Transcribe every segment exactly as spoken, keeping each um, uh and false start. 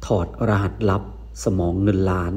ถอดรหัสลับสมองเงินล้าน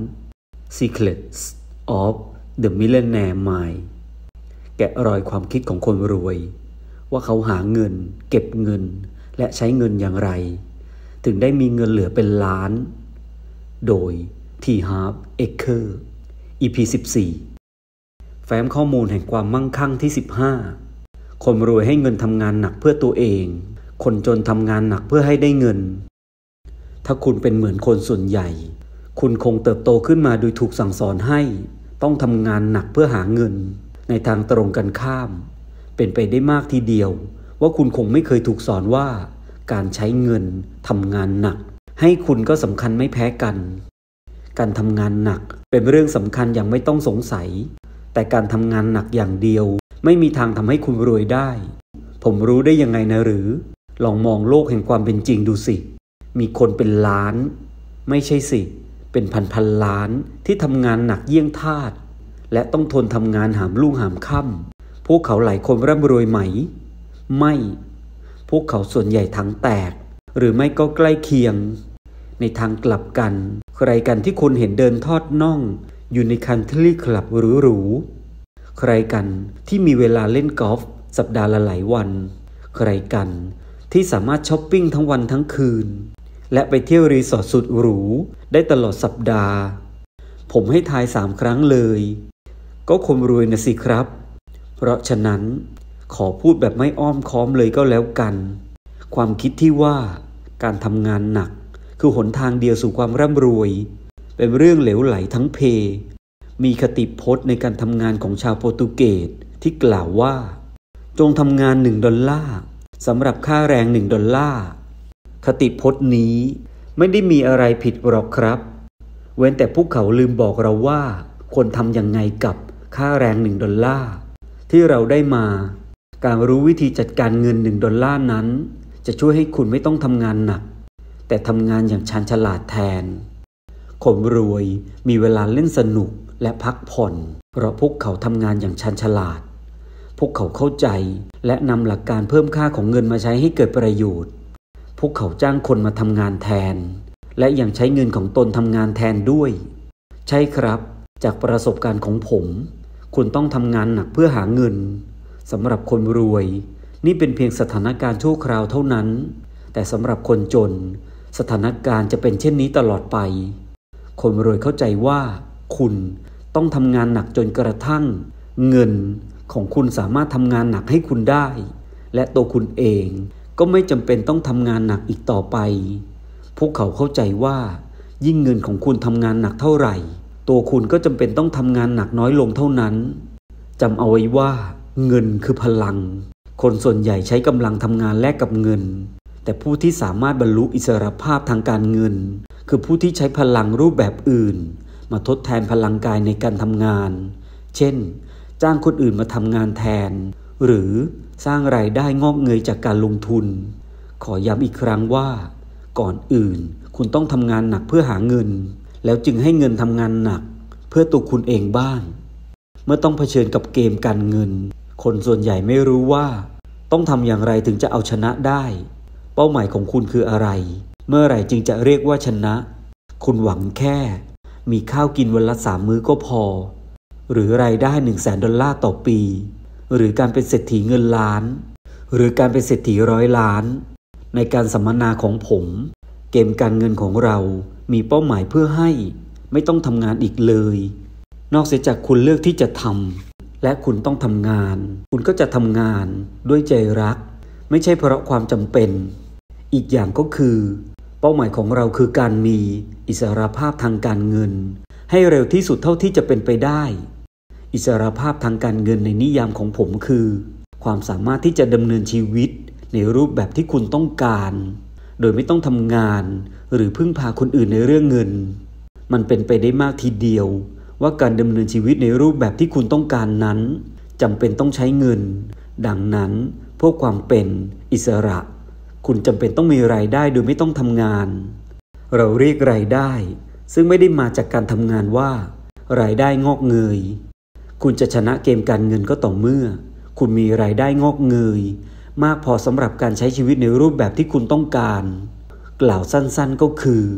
Secrets of the Millionaire Mind แกะรอยความคิดของคนรวยว่าเขาหาเงินเก็บเงินและใช้เงินอย่างไรถึงได้มีเงินเหลือเป็นล้านโดย T. Harv Eker อี พี สิบสี่ แฟ้มข้อมูลแห่งความมั่งคั่งที่สิบห้าคนรวยให้เงินทำงานหนักเพื่อตัวเองคนจนทำงานหนักเพื่อให้ได้เงินถ้าคุณเป็นเหมือนคนส่วนใหญ่คุณคงเติบโตขึ้นมาโดยถูกสั่งสอนให้ต้องทำงานหนักเพื่อหาเงินในทางตรงกันข้ามเป็นไปได้มากทีเดียวว่าคุณคงไม่เคยถูกสอนว่าการใช้เงินทำงานหนักให้คุณก็สำคัญไม่แพ้กันการทำงานหนักเป็นเรื่องสำคัญอย่างไม่ต้องสงสัยแต่การทำงานหนักอย่างเดียวไม่มีทางทำให้คุณรวยได้ผมรู้ได้ยังไงนะหรือลองมองโลกแห่งความเป็นจริงดูสิมีคนเป็นล้านไม่ใช่สิเป็นพันพันล้านที่ทำงานหนักเยี่ยงทาสและต้องทนทำงานหามรุ่งหามค่ำพวกเขาหลายคนร่ำรวยไหมไม่พวกเขาส่วนใหญ่ทั้งแตกหรือไม่ก็ใกล้เคียงในทางกลับกันใครกันที่คนเห็นเดินทอดน่องอยู่ในคันทรีคลับหรูๆใครกันที่มีเวลาเล่นกอล์ฟสัปดาห์ละหลายวันใครกันที่สามารถช้อปปิ้งทั้งวันทั้งคืนและไปเที่ยวรีสอร์ทสุดหรูได้ตลอดสัปดาห์ผมให้ทายสามครั้งเลยก็คนรวยนะสิครับเพราะฉะนั้นขอพูดแบบไม่อ้อมค้อมเลยก็แล้วกันความคิดที่ว่าการทำงานหนักคือหนทางเดียวสู่ความร่ำรวยเป็นเรื่องเหลวไหลทั้งเพมีคติพจน์ในการทำงานของชาวโปรตุเกสที่กล่าวว่าจงทำงานหนึ่งดอลลาร์สำหรับค่าแรงหนึ่งดอลลาร์คติพจน์นี้ไม่ได้มีอะไรผิดหรอกครับเว้นแต่พวกเขาลืมบอกเราว่าควรทำยังไงกับค่าแรงหนึ่งดอลลาร์ที่เราได้มาการรู้วิธีจัดการเงินหนึ่งดอลลาร์นั้นจะช่วยให้คุณไม่ต้องทำงานหนักแต่ทำงานอย่างชาญฉลาดแทนคนรวยมีเวลาเล่นสนุกและพักผ่อนเพราะพวกเขาทำงานอย่างชาญฉลาดพวกเขาเข้าใจและนำหลักการเพิ่มค่าของเงินมาใช้ให้เกิดประโยชน์พวกเขาจ้างคนมาทำงานแทนและยังใช้เงินของตนทำงานแทนด้วยใช่ครับจากประสบการณ์ของผมคุณต้องทำงานหนักเพื่อหาเงินสำหรับคนรวยนี่เป็นเพียงสถานการณ์ชั่วคราวเท่านั้นแต่สำหรับคนจนสถานการณ์จะเป็นเช่นนี้ตลอดไปคนรวยเข้าใจว่าคุณต้องทำงานหนักจนกระทั่งเงินของคุณสามารถทำงานหนักให้คุณได้และตัวคุณเองก็ไม่จำเป็นต้องทำงานหนักอีกต่อไปพวกเขาเข้าใจว่ายิ่งเงินของคุณทำงานหนักเท่าไหร่ตัวคุณก็จำเป็นต้องทำงานหนักน้อยลงเท่านั้นจำเอาไว้ว่าเงินคือพลังคนส่วนใหญ่ใช้กำลังทำงานแลกกับเงินแต่ผู้ที่สามารถบรรลุอิสรภาพทางการเงินคือผู้ที่ใช้พลังรูปแบบอื่นมาทดแทนพลังกายในการทำงานเช่นจ้างคนอื่นมาทำงานแทนหรือสร้างรายได้งอกเงยจากการลงทุนขอย้ำอีกครั้งว่าก่อนอื่นคุณต้องทำงานหนักเพื่อหาเงินแล้วจึงให้เงินทำงานหนักเพื่อตัวคุณเองบ้างเมื่อต้องเผชิญกับเกมการเงินคนส่วนใหญ่ไม่รู้ว่าต้องทำอย่างไรถึงจะเอาชนะได้เป้าหมายของคุณคืออะไรเมื่อไหร่จึงจะเรียกว่าชนะคุณหวังแค่มีข้าวกินวันละสามมื้อก็พอหรือรายได้หนึ่งแสนดอลลาร์ต่อปีหรือการเป็นเศรษฐีเงินล้านหรือการเป็นเศรษฐีร้อยล้านในการสัมมนาของผมเกมการเงินของเรามีเป้าหมายเพื่อให้ไม่ต้องทำงานอีกเลยนอกเสียจากคุณเลือกที่จะทำและคุณต้องทำงานคุณก็จะทำงานด้วยใจรักไม่ใช่เพราะความจำเป็นอีกอย่างก็คือเป้าหมายของเราคือการมีอิสรภาพทางการเงินให้เร็วที่สุดเท่าที่จะเป็นไปได้อิสรภาพทางการเงินในนิยามของผมคือความสามารถที่จะดำเนินชีวิตในรูปแบบที่คุณต้องการโดยไม่ต้องทำงานหรือพึ่งพาคนอื่นในเรื่องเงินมันเป็นไปได้มากทีเดียวว่าการดำเนินชีวิตในรูปแบบที่คุณต้องการนั้นจำเป็นต้องใช้เงินดังนั้นเพื่อความเป็นอิสระคุณจำเป็นต้องมีรายได้โดยไม่ต้องทำงานเราเรียกรายได้ซึ่งไม่ได้มาจากการทำงานว่ารายได้งอกเงยคุณจะชนะเกมการเงินก็ต่อเมื่อคุณมีรายได้งอกเงยมากพอสำหรับการใช้ชีวิตในรูปแบบที่คุณต้องการกล่าวสั้นๆก็คือ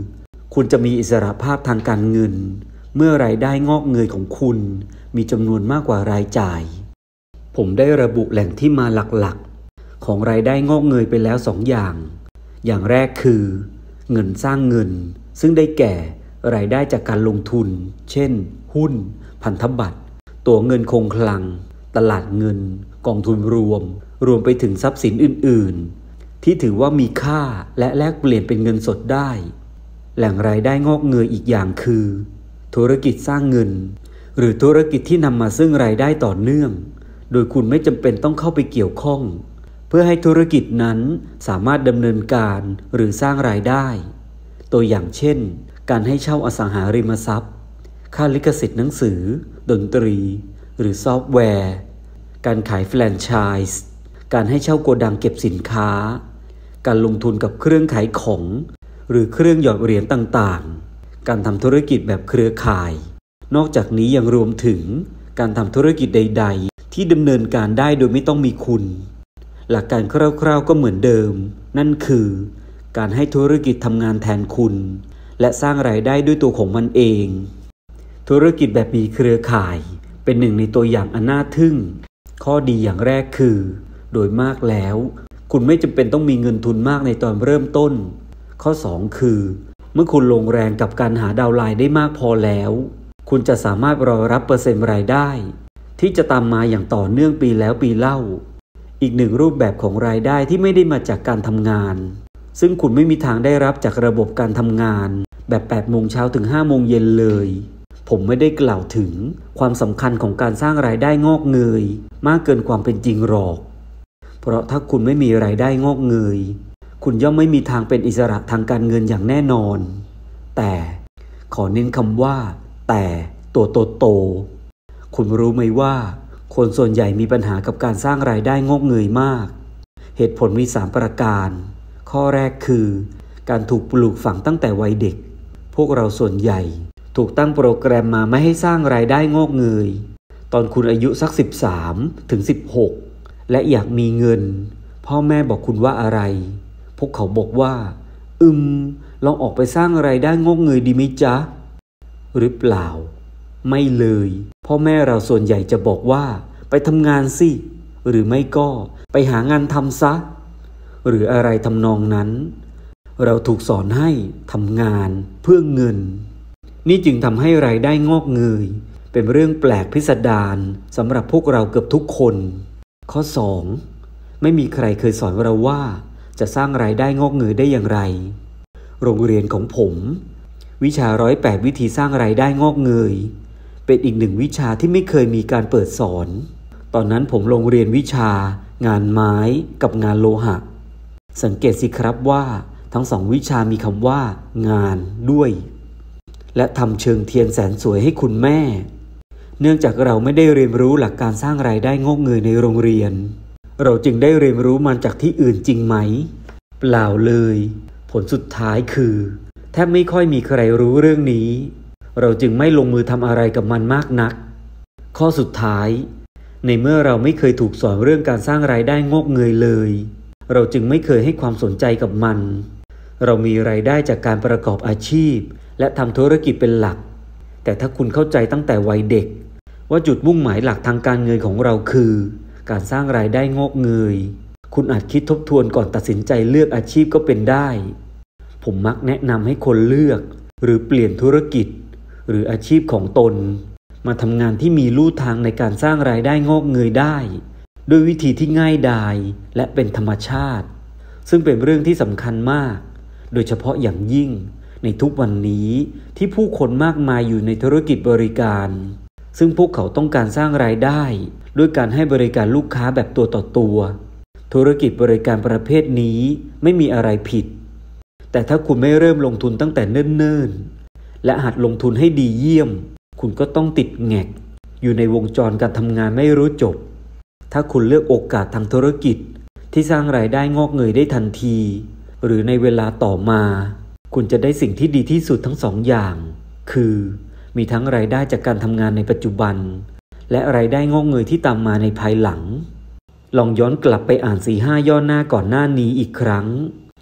คุณจะมีอิสรภาพทางการเงินเมื่อรายได้งอกเงยของคุณมีจำนวนมากกว่ารายจ่ายผมได้ระบุแหล่งที่มาหลักๆของรายได้งอกเงยไปแล้วสองอย่างอย่างแรกคือเงินสร้างเงินซึ่งได้แก่รายได้จากการลงทุนเช่นหุ้นพันธบัตรตั๋วเงินคงคลังตลาดเงินกองทุนรวมรวมไปถึงทรัพย์สินอื่นๆที่ถือว่ามีค่าและแลกเปลี่ยนเป็นเงินสดได้แหล่งรายได้งอกเงยอีกอย่างคือธุรกิจสร้างเงินหรือธุรกิจที่นำมาซึ่งรายได้ต่อเนื่องโดยคุณไม่จำเป็นต้องเข้าไปเกี่ยวข้องเพื่อให้ธุรกิจนั้นสามารถดำเนินการหรือสร้างรายได้ตัวอย่างเช่นการให้เช่าอสังหาริมทรัพย์ค่าลิขสิทธิ์หนังสือดนตรีหรือซอฟต์แวร์การขายแฟรนไชส์การให้เช่าโกดังเก็บสินค้าการลงทุนกับเครื่องขายของหรือเครื่องหยอดเหรียญต่างๆการทำธุรกิจแบบเครือข่ายนอกจากนี้ยังรวมถึงการทำธุรกิจใดๆที่ดำเนินการได้โดยไม่ต้องมีคุณหลักการคร่าวๆก็เหมือนเดิมนั่นคือการให้ธุรกิจทำงานแทนคุณและสร้างรายได้ด้วยตัวของมันเองธุรกิจแบบมีเครือข่ายเป็นหนึ่งในตัวอย่างอันน่าทึ่งข้อดีอย่างแรกคือโดยมากแล้วคุณไม่จำเป็นต้องมีเงินทุนมากในตอนเริ่มต้นข้อสองคือเมื่อคุณลงแรงกับการหาดาวน์ไลน์ได้มากพอแล้วคุณจะสามารถรอรับเปอร์เซ็นต์รายได้ที่จะตามมาอย่างต่อเนื่องปีแล้วปีเล่าอีกหนึ่งรูปแบบของรายได้ที่ไม่ได้มาจากการทำงานซึ่งคุณไม่มีทางได้รับจากระบบการทำงานแบบแปดโมงเช้าถึงห้าโมงเย็นเลยผมไม่ได้กล่าวถึงความสำคัญของการสร้างรายได้งอกเงยมากเกินความเป็นจริงหรอกเพราะถ้าคุณไม่มีรายได้งอกเงยคุณย่อมไม่มีทางเป็นอิสระทางการเงินอย่างแน่นอนแต่ขอเน้นคำว่าแต่ตัวโตโตคุณรู้ไหมว่าคนส่วนใหญ่มีปัญหากับการสร้างรายได้งอกเงยมากเหตุผลมีสามประการข้อแรกคือการถูกปลูกฝังตั้งแต่วัยเด็กพวกเราส่วนใหญ่ถูกตั้งโปรแกรมมาไม่ให้สร้างรายได้งอกเงยตอนคุณอายุสักสิบสามถึงสิบหกและอยากมีเงินพ่อแม่บอกคุณว่าอะไรพวกเขาบอกว่าอืมลองออกไปสร้างรายได้งอกเงยดีไหมจ๊ะหรือเปล่าไม่เลยพ่อแม่เราส่วนใหญ่จะบอกว่าไปทำงานสิหรือไม่ก็ไปหางานทำซะหรืออะไรทำนองนั้นเราถูกสอนให้ทำงานเพื่อเงินนี่จึงทำให้รายได้งอกเงยเป็นเรื่องแปลกพิสดารสำหรับพวกเราเกือบทุกคนข้อสองไม่มีใครเคยสอนเราว่าจะสร้างรายได้งอกเงยได้อย่างไรโรงเรียนของผมวิชาร้อยแปดวิธีสร้างรายได้งอกเงยเป็นอีกหนึ่งวิชาที่ไม่เคยมีการเปิดสอนตอนนั้นผมลงเรียนวิชางานไม้กับงานโลหะสังเกตสิครับว่าทั้งสองวิชามีคำว่างานด้วยและทำเชิงเทียนแสนสวยให้คุณแม่เนื่องจากเราไม่ได้เรียนรู้หลักการสร้างรายได้งอกเงยในโรงเรียนเราจึงได้เรียนรู้มันจากที่อื่นจริงไหมเปล่าเลยผลสุดท้ายคือแทบไม่ค่อยมีใครรู้เรื่องนี้เราจึงไม่ลงมือทำอะไรกับมันมากนักข้อสุดท้ายในเมื่อเราไม่เคยถูกสอนเรื่องการสร้างรายได้งอกเงยเลยเราจึงไม่เคยให้ความสนใจกับมันเรามีรายได้จากการประกอบอาชีพและทำธุรกิจเป็นหลักแต่ถ้าคุณเข้าใจตั้งแต่วัยเด็กว่าจุดมุ่งหมายหลักทางการเงินของเราคือการสร้างรายได้งอกเงยคุณอาจคิดทบทวนก่อนตัดสินใจเลือกอาชีพก็เป็นได้ผมมักแนะนำให้คนเลือกหรือเปลี่ยนธุรกิจหรืออาชีพของตนมาทำงานที่มีลู่ทางในการสร้างรายได้งอกเงยได้ด้วยวิธีที่ง่ายดายและเป็นธรรมชาติซึ่งเป็นเรื่องที่สำคัญมากโดยเฉพาะอย่างยิ่งในทุกวันนี้ที่ผู้คนมากมายอยู่ในธุรกิจบริการซึ่งพวกเขาต้องการสร้างรายได้ด้วยการให้บริการลูกค้าแบบตัวต่อตัวธุรกิจบริการประเภทนี้ไม่มีอะไรผิดแต่ถ้าคุณไม่เริ่มลงทุนตั้งแต่เนิ่นๆและหัดลงทุนให้ดีเยี่ยมคุณก็ต้องติดแงกอยู่ในวงจรการทำงานไม่รู้จบถ้าคุณเลือกโอกาสทางธุรกิจที่สร้างรายได้งอกเงยได้ทันทีหรือในเวลาต่อมาคุณจะได้สิ่งที่ดีที่สุดทั้งสองอย่างคือมีทั้งรายได้จากการทำงานในปัจจุบันและรายได้งอกเงยที่ตามมาในภายหลังลองย้อนกลับไปอ่าน สี่ห้า ย่อหน้าก่อนหน้านี้อีกครั้ง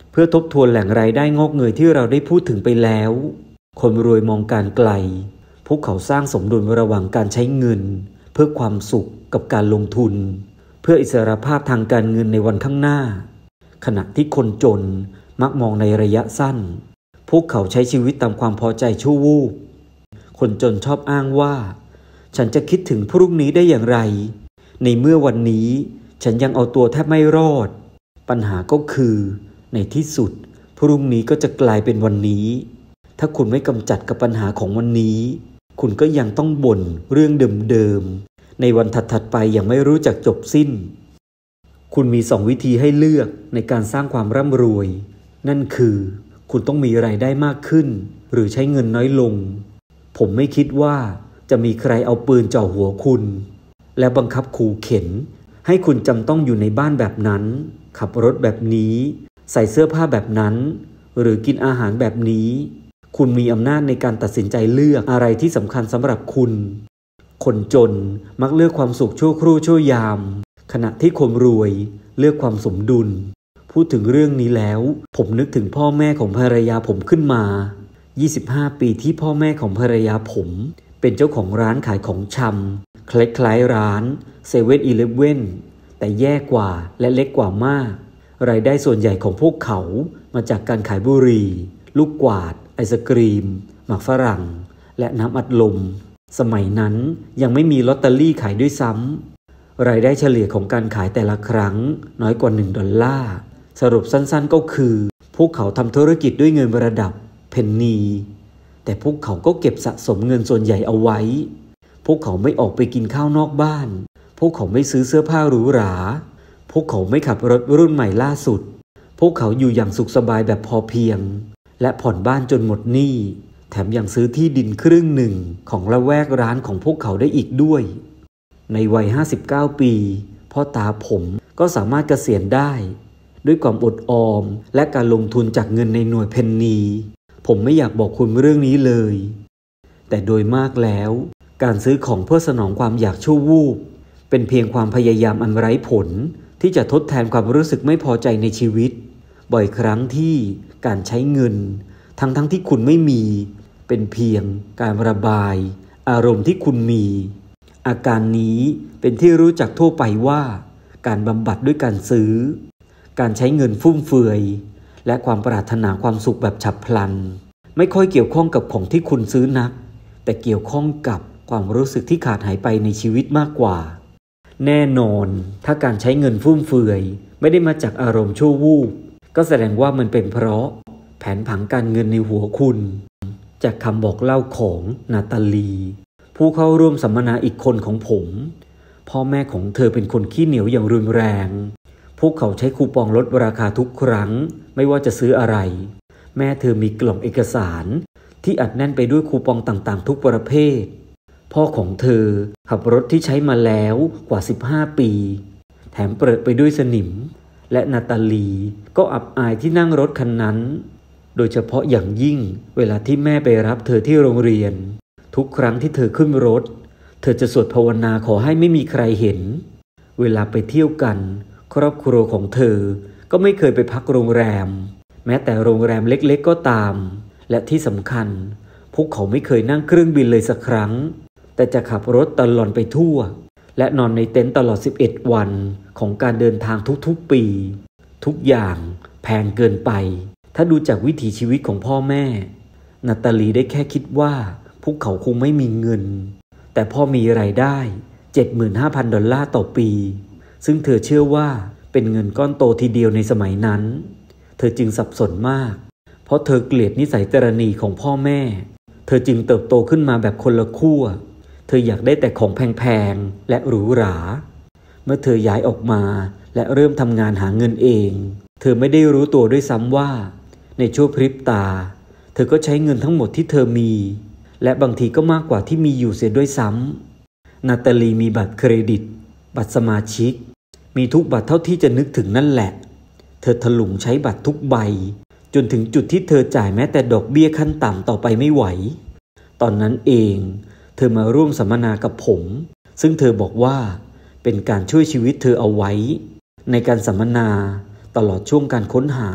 เพื่อทบทวนแหล่งรายได้งอกเงยที่เราได้พูดถึงไปแล้วคนรวยมองการไกลพวกเขาสร้างสมดุลระหว่างการใช้เงินเพื่อความสุขกับการลงทุนเพื่ออิสรภาพทางการเงินในวันข้างหน้าขณะที่คนจนมักมองในระยะสั้นพวกเขาใช้ชีวิตตามความพอใจชั่ววูบคนจนชอบอ้างว่าฉันจะคิดถึงพรุ่งนี้ได้อย่างไรในเมื่อวันนี้ฉันยังเอาตัวแทบไม่รอดปัญหาก็คือในที่สุดพรุ่งนี้ก็จะกลายเป็นวันนี้ถ้าคุณไม่กำจัดกับปัญหาของวันนี้คุณก็ยังต้องบ่นเรื่องเดิมๆในวันถัดๆไปอย่างไม่รู้จักจบสิ้นคุณมีสองวิธีให้เลือกในการสร้างความร่ำรวยนั่นคือคุณต้องมีรายได้มากขึ้นหรือใช้เงินน้อยลงผมไม่คิดว่าจะมีใครเอาปืนจ่อหัวคุณและบังคับขู่เข็นให้คุณจำต้องอยู่ในบ้านแบบนั้นขับรถแบบนี้ใส่เสื้อผ้าแบบนั้นหรือกินอาหารแบบนี้คุณมีอำนาจในการตัดสินใจเลือกอะไรที่สำคัญสำหรับคุณคนจนมักเลือกความสุขชั่วครู่ชั่วยามขณะที่คนรวยเลือกความสมดุลพูดถึงเรื่องนี้แล้วผมนึกถึงพ่อแม่ของภรรยาผมขึ้นมายี่สิบห้าปีที่พ่อแม่ของภรรยาผมเป็นเจ้าของร้านขายของชำคล้ายๆร้านเซเว่นอีเลฟเว่นแต่แย่กว่าและเล็กกว่ามากรายได้ส่วนใหญ่ของพวกเขามาจากการขายบุหรี่ลูกกวาดไอศกรีมหมากฝรั่งและน้ำอัดลมสมัยนั้นยังไม่มีลอตเตอรี่ขายด้วยซ้ำรายได้เฉลี่ยของการขายแต่ละครั้งน้อยกว่าหนึ่งดอลลาร์สรุปสั้นๆก็คือพวกเขาทำธุรกิจด้วยเงินระดับเพนนีแต่พวกเขาก็เก็บสะสมเงินส่วนใหญ่เอาไว้พวกเขาไม่ออกไปกินข้าวนอกบ้านพวกเขาไม่ซื้อเสื้อผ้าหรูหราพวกเขาไม่ขับรถรุ่นใหม่ล่าสุดพวกเขาอยู่อย่างสุขสบายแบบพอเพียงและผ่อนบ้านจนหมดหนี้แถมยังซื้อที่ดินครึ่งหนึ่งของละแวกร้านของพวกเขาได้อีกด้วยในวัยห้าสิบเก้าปีพ่อตาผมก็สามารถเกษียณได้ด้วยความอดออมและการลงทุนจากเงินในหน่วยเพนนีผมไม่อยากบอกคุณเรื่องนี้เลยแต่โดยมากแล้วการซื้อของเพื่อสนองความอยากชั่ววูบเป็นเพียงความพยายามอันไร้ผลที่จะทดแทนความรู้สึกไม่พอใจในชีวิตบ่อยครั้งที่การใช้เงินทั้งทั้งที่คุณไม่มีเป็นเพียงการระบายอารมณ์ที่คุณมีอาการนี้เป็นที่รู้จักทั่วไปว่าการบำบัดด้วยการซื้อการใช้เงินฟุ่มเฟือยและความปรารถนาความสุขแบบฉับพลันไม่ค่อยเกี่ยวข้องกับของที่คุณซื้อนักแต่เกี่ยวข้องกับความรู้สึกที่ขาดหายไปในชีวิตมากกว่าแน่นอนถ้าการใช้เงินฟุ่มเฟือยไม่ได้มาจากอารมณ์ชั่ววูบก็แสดงว่ามันเป็นเพราะแผนผังการเงินในหัวคุณจากคำบอกเล่าของนาตาลีผู้เข้าร่วมสัมมนาอีกคนของผมพ่อแม่ของเธอเป็นคนขี้เหนียวอย่างรุนแรงพวกเขาใช้คูปองลดราคาทุกครั้งไม่ว่าจะซื้ออะไรแม่เธอมีกล่องเอกสารที่อัดแน่นไปด้วยคูปองต่างๆทุกประเภทพ่อของเธอขับรถที่ใช้มาแล้วกว่าสิบห้าปีแถมเปิดไปด้วยสนิมและนาตาลีก็อับอายที่นั่งรถคันนั้นโดยเฉพาะอย่างยิ่งเวลาที่แม่ไปรับเธอที่โรงเรียนทุกครั้งที่เธอขึ้นรถเธอจะสวดภาวนาขอให้ไม่มีใครเห็นเวลาไปเที่ยวกันครอบครัวของเธอก็ไม่เคยไปพักโรงแรมแม้แต่โรงแรมเล็กๆก็ตามและที่สำคัญพวกเขาไม่เคยนั่งเครื่องบินเลยสักครั้งแต่จะขับรถตลอดไปทั่วและนอนในเต็นท์ตลอดสิบเอ็ดวันของการเดินทางทุกๆปีทุกอย่างแพงเกินไปถ้าดูจากวิถีชีวิตของพ่อแม่นาตาลีได้แค่คิดว่าพวกเขาคงไม่มีเงินแต่พ่อมีรายได้ เจ็ดหมื่นห้าพัน ดอลลาร์ต่อปีซึ่งเธอเชื่อว่าเป็นเงินก้อนโตทีเดียวในสมัยนั้นเธอจึงสับสนมากเพราะเธอเกลียดนิสัยตระหนี่ของพ่อแม่เธอจึงเติบโตขึ้นมาแบบคนละขั้วเธออยากได้แต่ของแพงๆและหรูหราเมื่อเธอย้ายออกมาและเริ่มทำงานหาเงินเองเธอไม่ได้รู้ตัวด้วยซ้ำว่าในชั่วพริบตาเธอก็ใช้เงินทั้งหมดที่เธอมีและบางทีก็มากกว่าที่มีอยู่เสียด้วยซ้ำนาตาลีมีบัตรเครดิตบัตรสมาชิกมีทุกบัตรเท่าที่จะนึกถึงนั่นแหละเธอถลุงใช้บัตรทุกใบจนถึงจุดที่เธอจ่ายแม้แต่ดอกเบี้ยขั้นต่ำต่อไปไม่ไหวตอนนั้นเองเธอมาร่วมสัมมนากับผมซึ่งเธอบอกว่าเป็นการช่วยชีวิตเธอเอาไว้ในการสัมมนาตลอดช่วงการค้นหา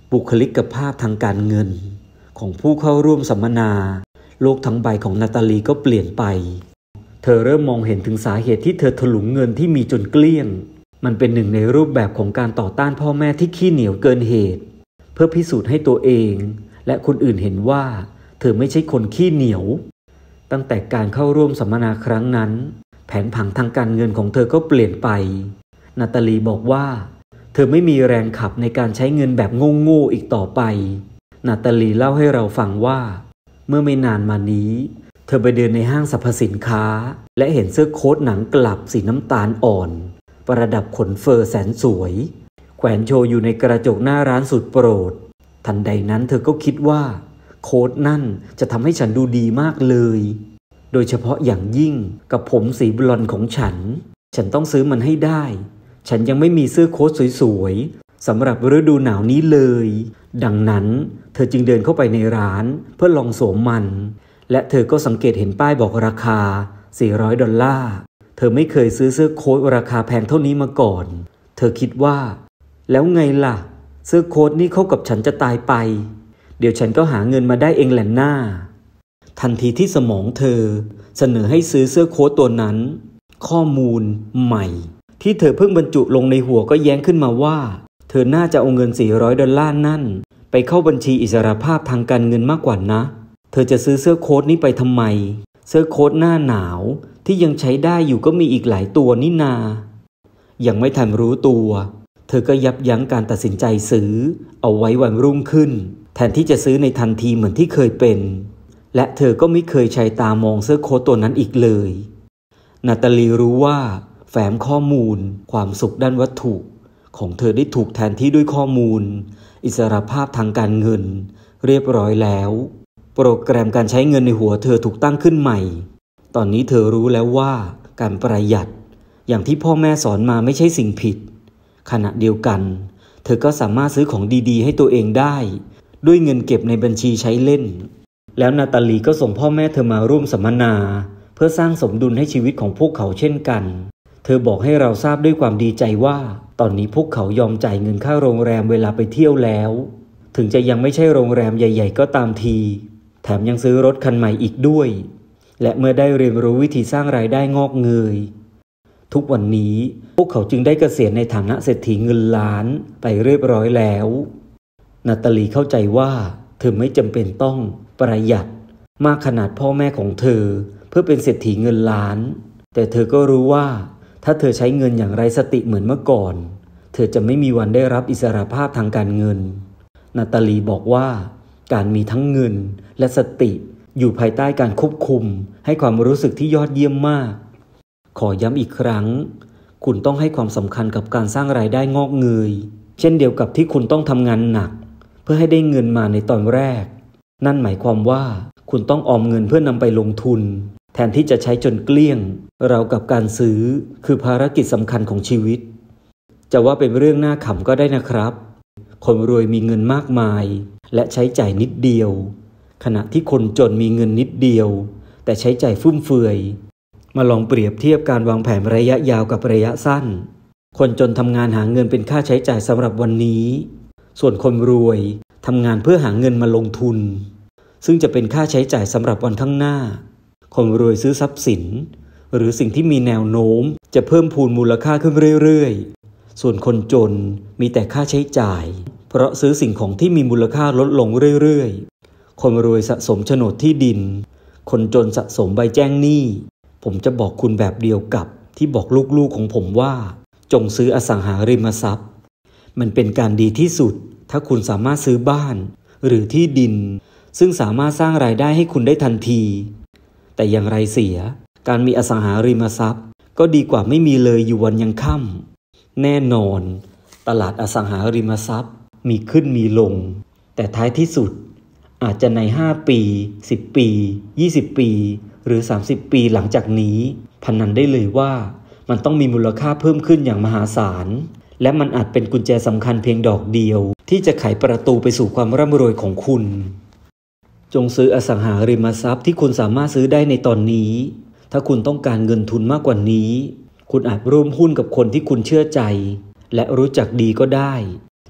บุคลิกภาพทางการเงินของผู้เข้าร่วมสัมมนาโลกทั้งใบของนาตาลีก็เปลี่ยนไปเธอเริ่มมองเห็นถึงสาเหตุที่เธอถลุงเงินที่มีจนเกลี้ยงมันเป็นหนึ่งในรูปแบบของการต่อต้านพ่อแม่ที่ขี้เหนียวเกินเหตุเพื่อพิสูจน์ให้ตัวเองและคนอื่นเห็นว่าเธอไม่ใช่คนขี้เหนียวตั้งแต่การเข้าร่วมสัมมนาครั้งนั้นแผนผังทางการเงินของเธอก็เปลี่ยนไปนาตาลีบอกว่าเธอไม่มีแรงขับในการใช้เงินแบบโง่ๆอีกต่อไปนาตาลีเล่าให้เราฟังว่าเมื่อไม่นานมานี้เธอไปเดินในห้างสรรพสินค้าและเห็นเสื้อโค้ทหนังกลับสีน้ำตาลอ่อนประดับขนเฟอร์แสนสวยแขวนโชว์อยู่ในกระจกหน้าร้านสุดโปรดทันใดนั้นเธอก็คิดว่าโค้ทนั่นจะทำให้ฉันดูดีมากเลยโดยเฉพาะอย่างยิ่งกับผมสีบลอนด์ของฉันฉันต้องซื้อมันให้ได้ฉันยังไม่มีเสื้อโค้ทสวยๆสำหรับฤดูหนาวนี้เลยดังนั้นเธอจึงเดินเข้าไปในร้านเพื่อลองสวมมันและเธอก็สังเกตเห็นป้ายบอกราคาสี่ร้อยดอลลาร์เธอไม่เคยซื้อเสื้อโค้ทราคาแพงเท่านี้มาก่อนเธอคิดว่าแล้วไงล่ะเสื้อโค้ทนี่เข้ากับฉันจะตายไปเดี๋ยวฉันก็หาเงินมาได้เองแหละหน้าทันทีที่สมองเธอเสนอให้ซื้อเสื้อโค้ทตัวนั้นข้อมูลใหม่ที่เธอเพิ่งบรรจุลงในหัวก็แย้งขึ้นมาว่าเธอน่าจะเอาเงินสี่ร้อยดอลลาร์นั่นไปเข้าบัญชีอิสรภาพทางการเงินมากกว่านะเธอจะซื้อเสื้อโค้ทนี้ไปทำไมเสื้อโค้ทหน้าหนาวที่ยังใช้ได้อยู่ก็มีอีกหลายตัวนี่นายังไม่ทันรู้ตัวเธอก็ยับยั้งการตัดสินใจซื้อเอาไว้วันรุ่งขึ้นแทนที่จะซื้อในทันทีเหมือนที่เคยเป็นและเธอก็ไม่เคยใช้ตามองเสื้อโค้ทตัวนั้นอีกเลยนาตาลีรู้ว่าแฟ้มข้อมูลความสุขด้านวัตถุของเธอได้ถูกแทนที่ด้วยข้อมูลอิสรภาพทางการเงินเรียบร้อยแล้วโปรแกรมการใช้เงินในหัวเธอถูกตั้งขึ้นใหม่ตอนนี้เธอรู้แล้วว่าการประหยัดอย่างที่พ่อแม่สอนมาไม่ใช่สิ่งผิดขณะเดียวกันเธอก็สามารถซื้อของดีๆให้ตัวเองได้ด้วยเงินเก็บในบัญชีใช้เล่นแล้วนาตาลีก็ส่งพ่อแม่เธอมาร่วมสัมมนาเพื่อสร้างสมดุลให้ชีวิตของพวกเขาเช่นกันเธอบอกให้เราทราบด้วยความดีใจว่าตอนนี้พวกเขายอมจ่ายเงินค่าโรงแรมเวลาไปเที่ยวแล้วถึงจะยังไม่ใช่โรงแรมใหญ่ๆก็ตามทีแถมยังซื้อรถคันใหม่อีกด้วยและเมื่อได้เรียนรู้วิธีสร้างรายได้งอกเงยทุกวันนี้พวกเขาจึงได้เกษียณในฐานะเศรษฐีเงินล้านไปเรียบร้อยแล้วนาตาลีเข้าใจว่าเธอไม่จำเป็นต้องประหยัดมากขนาดพ่อแม่ของเธอเพื่อเป็นเศรษฐีเงินล้านแต่เธอก็รู้ว่าถ้าเธอใช้เงินอย่างไร้สติเหมือนเมื่อก่อนเธอจะไม่มีวันได้รับอิสรภาพทางการเงินนาตาลีบอกว่าการมีทั้งเงินและสติอยู่ภายใต้การควบคุมให้ความรู้สึกที่ยอดเยี่ยมมากขอย้ำอีกครั้งคุณต้องให้ความสำคัญกับการสร้างรายได้งอกเงยเช่นเดียวกับที่คุณต้องทำงานหนักเพื่อให้ได้เงินมาในตอนแรกนั่นหมายความว่าคุณต้องออมเงินเพื่อนำไปลงทุนแทนที่จะใช้จนเกลี้ยงเรากับการซื้อคือภารกิจสำคัญของชีวิตจะว่าเป็นเรื่องน่าขำก็ได้นะครับคนรวยมีเงินมากมายและใช้จ่ายนิดเดียวขณะที่คนจนมีเงินนิดเดียวแต่ใช้จ่ายฟุ่มเฟือยมาลองเปรียบเทียบการวางแผนระยะยาวกับระยะสั้นคนจนทำงานหาเงินเป็นค่าใช้จ่ายสำหรับวันนี้ส่วนคนรวยทำงานเพื่อหาเงินมาลงทุนซึ่งจะเป็นค่าใช้จ่ายสำหรับวันข้างหน้าคนรวยซื้อทรัพย์สินหรือสิ่งที่มีแนวโน้มจะเพิ่มพูนมูลค่าขึ้นเรื่อยๆส่วนคนจนมีแต่ค่าใช้จ่ายเพราะซื้อสิ่งของที่มีมูลค่าลดลงเรื่อยๆคนรวยสะสมโฉนดที่ดินคนจนสะสมใบแจ้งหนี้ผมจะบอกคุณแบบเดียวกับที่บอกลูกๆของผมว่าจงซื้ออสังหาริมทรัพย์มันเป็นการดีที่สุดถ้าคุณสามารถซื้อบ้านหรือที่ดินซึ่งสามารถสร้างรายได้ให้คุณได้ทันทีแต่อย่างไรเสียการมีอสังหาริมทรัพย์ก็ดีกว่าไม่มีเลยอยู่วันยังค่ำแน่นอนตลาดอสังหาริมทรัพย์มีขึ้นมีลงแต่ท้ายที่สุดอาจจะในห้าปีสิบปียี่สิบปีหรือสามสิบปีหลังจากนี้พนันได้เลยว่ามันต้องมีมูลค่าเพิ่มขึ้นอย่างมหาศาลและมันอาจเป็นกุญแจสำคัญเพียงดอกเดียวที่จะไขประตูไปสู่ความร่ำรวยของคุณจงซื้ออสังหาริมทรัพย์ที่คุณสามารถซื้อได้ในตอนนี้ถ้าคุณต้องการเงินทุนมากกว่านี้คุณอาจร่วมหุ้นกับคนที่คุณเชื่อใจและรู้จักดีก็ได้แ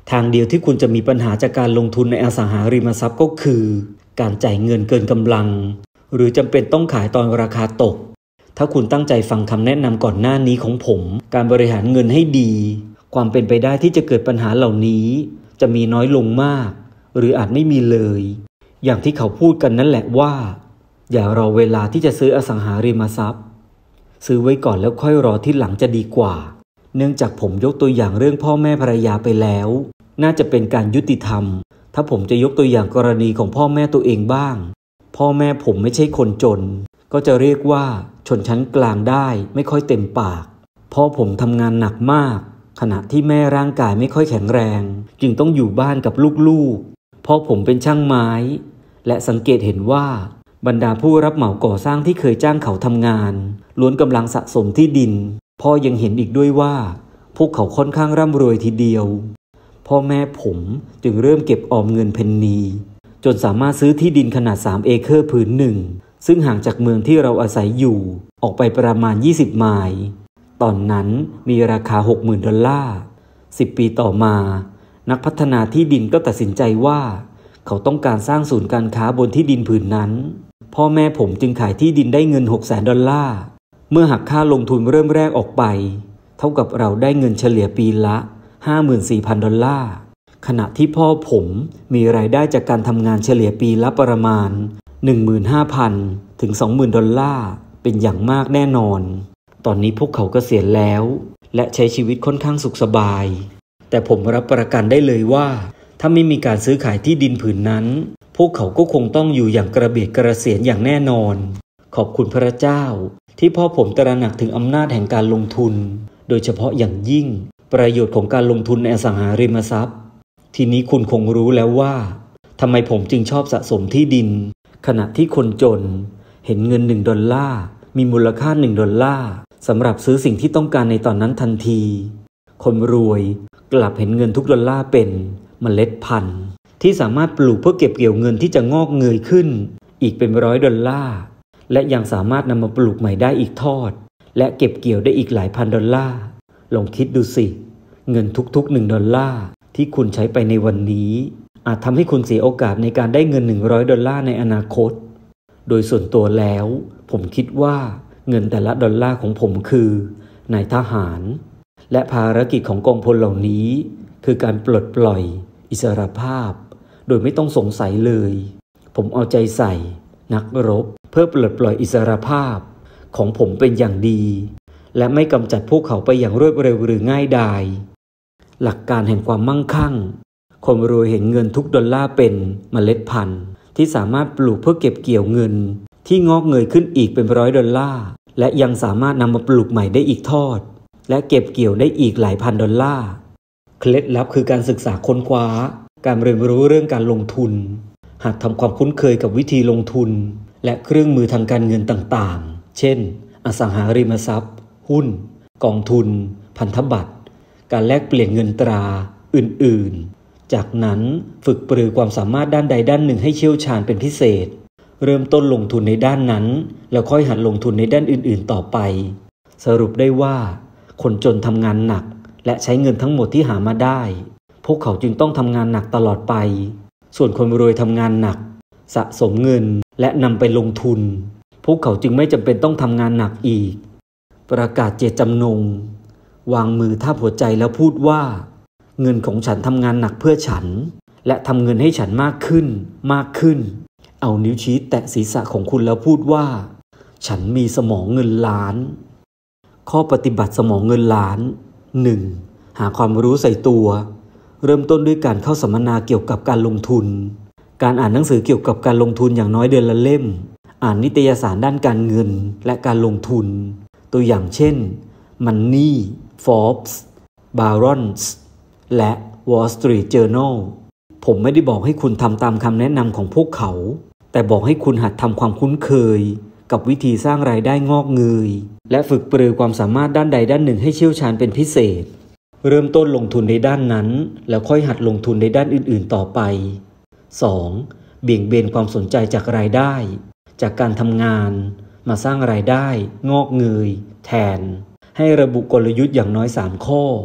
ทางเดียวที่คุณจะมีปัญหาจากการลงทุนในอสังหาริมทรัพย์ก็คือการจ่ายเงินเกินกำลังหรือจำเป็นต้องขายตอนราคาตกถ้าคุณตั้งใจฟังคำแนะนำก่อนหน้านี้ของผมการบริหารเงินให้ดีความเป็นไปได้ที่จะเกิดปัญหาเหล่านี้จะมีน้อยลงมากหรืออาจไม่มีเลยอย่างที่เขาพูดกันนั่นแหละว่าอย่ารอเวลาที่จะซื้ออสังหาริมทรัพย์ซื้อไว้ก่อนแล้วค่อยรอที่หลังจะดีกว่าเนื่องจากผมยกตัวอย่างเรื่องพ่อแม่ภรรยาไปแล้วน่าจะเป็นการยุติธรรมถ้าผมจะยกตัวอย่างกรณีของพ่อแม่ตัวเองบ้างพ่อแม่ผมไม่ใช่คนจนก็จะเรียกว่าชนชั้นกลางได้ไม่ค่อยเต็มปากพ่อผมทำงานหนักมากขณะที่แม่ร่างกายไม่ค่อยแข็งแรงจึงต้องอยู่บ้านกับลูกๆพ่อผมเป็นช่างไม้และสังเกตเห็นว่าบรรดาผู้รับเหมาก่อสร้างที่เคยจ้างเขาทำงานล้วนกำลังสะสมที่ดินพ่อยังเห็นอีกด้วยว่าพวกเขาค่อนข้างร่ำรวยทีเดียวพ่อแม่ผมจึงเริ่มเก็บออมเงินเพนนีจนสามารถซื้อที่ดินขนาดสามเอเคอร์ผืนหนึ่งซึ่งห่างจากเมืองที่เราอาศัยอยู่ออกไปประมาณยี่สิบไมล์ตอนนั้นมีราคา หกหมื่น ดอลลาร์สิบปีต่อมานักพัฒนาที่ดินก็ตัดสินใจว่าเขาต้องการสร้างศูนย์การค้าบนที่ดินผืนนั้นพ่อแม่ผมจึงขายที่ดินได้เงิน หกแสน ดอลลาร์เมื่อหักค่าลงทุนเริ่มแรกออกไปเท่ากับเราได้เงินเฉลี่ยปีละ ห้าหมื่นสี่พัน ดอลลาร์ขณะที่พ่อผมมีรายได้จากการทำงานเฉลี่ยปีละประมาณ หนึ่งหมื่นห้าพัน ถึง สองหมื่น ดอลลาร์เป็นอย่างมากแน่นอนตอนนี้พวกเขาเกษียณแล้วและใช้ชีวิตค่อนข้างสุขสบายแต่ผมรับประกันได้เลยว่าถ้าไม่มีการซื้อขายที่ดินผืนนั้นพวกเขาก็คงต้องอยู่อย่างกระเบียดกระเสียนอย่างแน่นอนขอบคุณพระเจ้าที่พ่อผมตระหนักถึงอำนาจแห่งการลงทุนโดยเฉพาะอย่างยิ่งประโยชน์ของการลงทุนในอสังหาริมทรัพย์ทีนี้คุณคงรู้แล้วว่าทำไมผมจึงชอบสะสมที่ดินขณะที่คนจนเห็นเงินหนึ่งดอลลาร์มีมูลค่าหนึ่งดอลลาร์สำหรับซื้อสิ่งที่ต้องการในตอนนั้นทันทีคนรวยกลับเห็นเงินทุกดอลลาร์เป็นเมล็ดพันธุ์ที่สามารถปลูกเพื่อเก็บเกี่ยวเงินที่จะงอกเงยขึ้นอีกเป็นร้อยดอลลาร์และยังสามารถนำมาปลูกใหม่ได้อีกทอดและเก็บเกี่ยวได้อีกหลายพันดอลลาร์ลองคิดดูสิเงินทุกๆหนึ่งดอลลาร์ที่คุณใช้ไปในวันนี้อาจทำให้คุณเสียโอกาสในการได้เงินหนึ่งร้อยดอลลาร์ในอนาคตโดยส่วนตัวแล้วผมคิดว่าเงินแต่ละดอลลาร์ของผมคือนายทหารและภารกิจของกองพลเหล่านี้คือการปลดปล่อยอิสรภาพโดยไม่ต้องสงสัยเลยผมเอาใจใส่นักรบเพื่อปลดปล่อยอิสรภาพของผมเป็นอย่างดีและไม่กำจัดพวกเขาไปอย่างรวดเร็วหรือง่ายดายหลักการแห่งความมั่งคั่งคนรวยเห็นเงินทุกดอลลาร์เป็นเมล็ดพันธุ์ที่สามารถปลูกเพื่อเก็บเกี่ยวเงินที่งอกเงยขึ้นอีกเป็นร้อยดอลลาร์และยังสามารถนำมาปลูกใหม่ได้อีกทอดและเก็บเกี่ยวได้อีกหลายพันดอลลาร์เคล็ดลับคือการศึกษาค้นคว้าการเรียนรู้เรื่องการลงทุนหัดทำความคุ้นเคยกับวิธีลงทุนและเครื่องมือทางการเงินต่างๆเช่นอสังหาริมทรัพย์หุ้นกองทุนพันธบัตรการแลกเปลี่ยนเงินตราอื่นๆจากนั้นฝึกปรือความสามารถด้านใดด้านหนึ่งให้เชี่ยวชาญเป็นพิเศษเริ่มต้นลงทุนในด้านนั้นแล้วค่อยหัดลงทุนในด้านอื่นๆต่อไปสรุปได้ว่าคนจนทำงานหนักและใช้เงินทั้งหมดที่หามาได้พวกเขาจึงต้องทำงานหนักตลอดไปส่วนคนรวยทำงานหนักสะสมเงินและนำไปลงทุนพวกเขาจึงไม่จำเป็นต้องทำงานหนักอีกประกาศเจตจำนงวางมือทาบหัวใจแล้วพูดว่าเงินของฉันทำงานหนักเพื่อฉันและทำเงินให้ฉันมากขึ้นมากขึ้นเอานิ้วชี้แตะศีรษะของคุณแล้วพูดว่าฉันมีสมองเงินล้านข้อปฏิบัติสมองเงินล้าน หนึ่ง หาความรู้ใส่ตัวเริ่มต้นด้วยการเข้าสัมมนาเกี่ยวกับการลงทุนการอ่านหนังสือเกี่ยวกับการลงทุนอย่างน้อยเดือนละเล่มอ่านนิตยสารด้านการเงินและการลงทุนตัวอย่างเช่น Money, Forbes, Barron's และ Wall Street Journal ผมไม่ได้บอกให้คุณทำตามคำแนะนำของพวกเขาแต่บอกให้คุณหัดทำความคุ้นเคยกับวิธีสร้างรายได้งอกเงยและฝึกปรือความสามารถด้านใดด้านหนึ่งให้เชี่ยวชาญเป็นพิเศษเริ่มต้นลงทุนในด้านนั้นแล้วค่อยหัดลงทุนในด้านอื่นๆต่อไป สอง เบี่ยงเบนความสนใจจากรายได้จากการทำงานมาสร้างรายได้งอกเงยแทนให้ระบุกลยุทธ์อย่างน้อยสามข้อ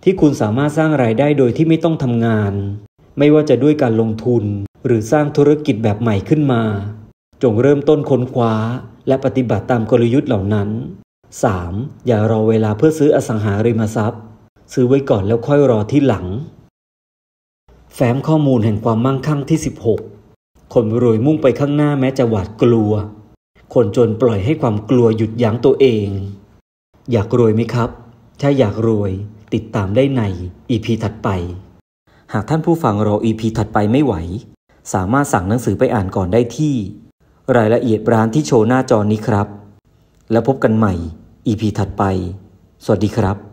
ที่คุณสามารถสร้างรายได้โดยที่ไม่ต้องทำงานไม่ว่าจะด้วยการลงทุนหรือสร้างธุรกิจแบบใหม่ขึ้นมาจงเริ่มต้นค้นคว้าและปฏิบัติตามกลยุทธ์เหล่านั้น สาม. อย่ารอเวลาเพื่อซื้ออสังหาริมทรัพย์ซื้อไว้ก่อนแล้วค่อยรอที่หลังแฟ้มข้อมูลแห่งความมั่งคั่งที่สิบหกคนรวยมุ่งไปข้างหน้าแม้จะหวาดกลัวคนจนปล่อยให้ความกลัวหยุดยั้งตัวเองอยากรวยไหมครับถ้าอยากรวยติดตามได้ใน อี พี ถัดไปหากท่านผู้ฟังรอ อี พี ถัดไปไม่ไหวสามารถสั่งหนังสือไปอ่านก่อนได้ที่รายละเอียดร้านที่โชว์หน้าจอนี้ครับแล้วพบกันใหม่ อี พี ถัดไปสวัสดีครับ